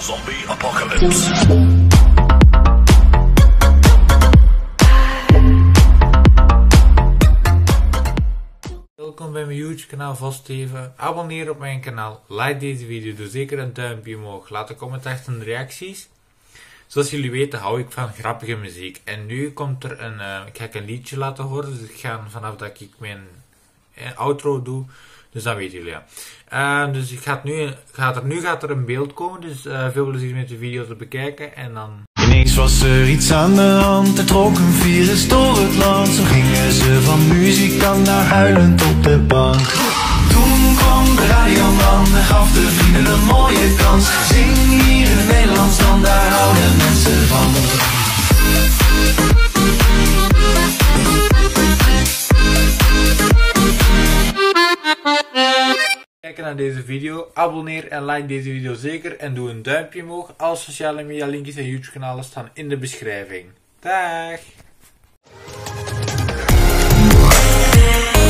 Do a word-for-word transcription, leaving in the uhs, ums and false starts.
Zombie Apocalypse. Welkom bij mijn YouTube kanaal van Steven. Abonneer op mijn kanaal, like deze video, doe zeker een duimpje omhoog, laat een comment achter en reacties. Zoals jullie weten hou ik van grappige muziek. En nu komt er een, uh, ik ga ik een liedje laten horen, dus ik ga vanaf dat ik mijn uh, outro doe, dus dan weten jullie ja. Uh, dus ik ga het nu, gaat er, nu gaat er een beeld komen, dus uh, veel plezier met de video te bekijken en dan... Ineens was er iets aan de hand, er trok een virus door het land. Zo gingen ze van muzikant naar huilend op de bank. Toen kwam de radioman en gaf de vrienden een mooie kans. Zing hier in het Nederlands dan, daar houden mensen van. Kijken naar deze video, abonneer en like deze video zeker en doe een duimpje omhoog. Alle sociale media linkjes en YouTube kanalen staan in de beschrijving. Dag!